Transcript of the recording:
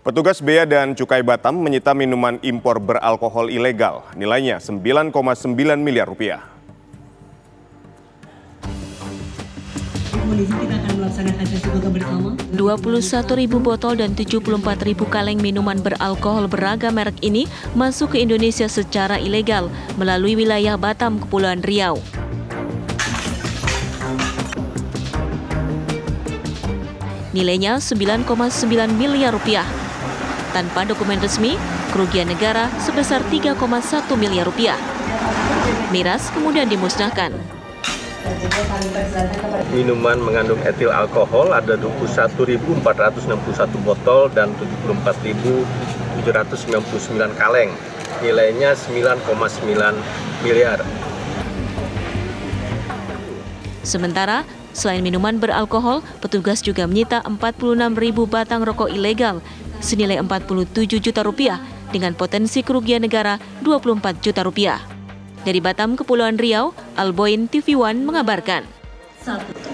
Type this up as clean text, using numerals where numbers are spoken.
Petugas Bea dan Cukai Batam menyita minuman impor beralkohol ilegal, nilainya 9,9 miliar rupiah. Kita akan melaksanakan sesi foto bersama. 21.000 botol dan 74.000 kaleng minuman beralkohol beragam merek ini masuk ke Indonesia secara ilegal melalui wilayah Batam, Kepulauan Riau. Nilainya 9,9 miliar rupiah. Tanpa dokumen resmi, kerugian negara sebesar 3,1 miliar rupiah. Miras kemudian dimusnahkan. Minuman mengandung etil alkohol ada 21.461 botol dan 74.799 kaleng. Nilainya 9,9 miliar. Sementara, selain minuman beralkohol, petugas juga menyita 46.000 batang rokok ilegal senilai 47 juta rupiah dengan potensi kerugian negara 24 juta rupiah. Dari Batam, Kepulauan Riau, Alboin TV One mengabarkan.